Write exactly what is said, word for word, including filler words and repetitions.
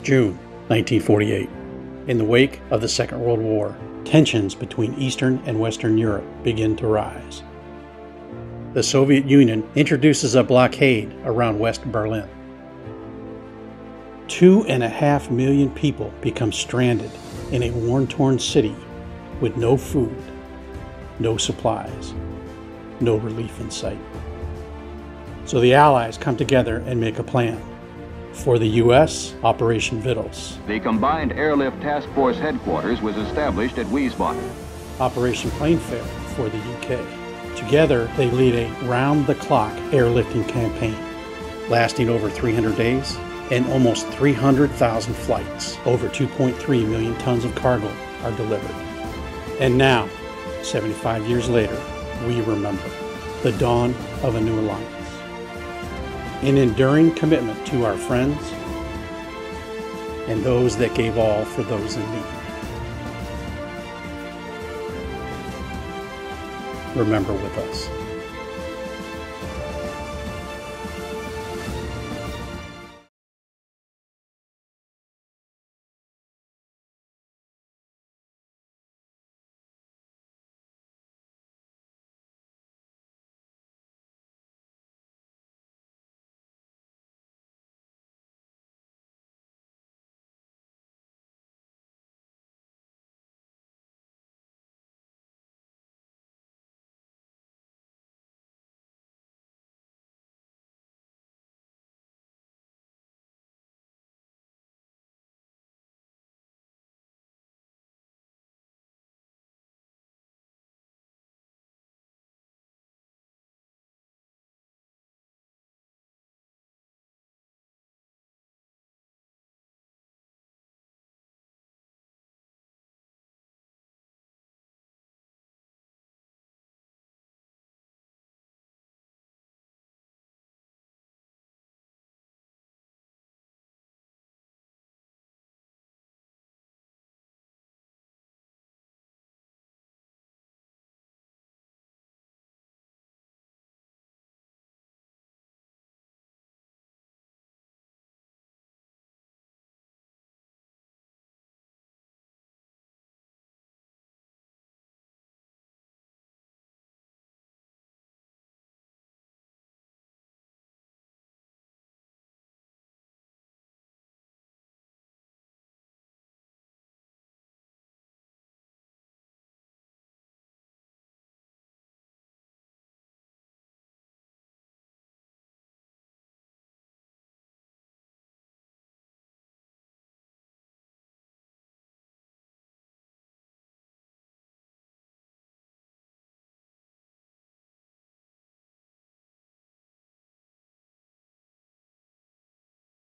June nineteen forty-eight. In the wake of the Second World War, tensions between Eastern and Western Europe begin to rise. The Soviet Union introduces a blockade around West Berlin. Two and a half million people become stranded in a war-torn city with no food, no supplies, no relief in sight. So the Allies come together and make a plan. For the U S, Operation Vittles. The Combined Airlift Task Force headquarters was established at Wiesbaden. Operation Plainfare for the U K. Together, they lead a round-the-clock airlifting campaign, lasting over three hundred days and almost three hundred thousand flights. Over two point three million tons of cargo are delivered. And now, seventy-five years later, we remember the dawn of a new alliance. An enduring commitment to our friends and those that gave all for those in need. Remember with us.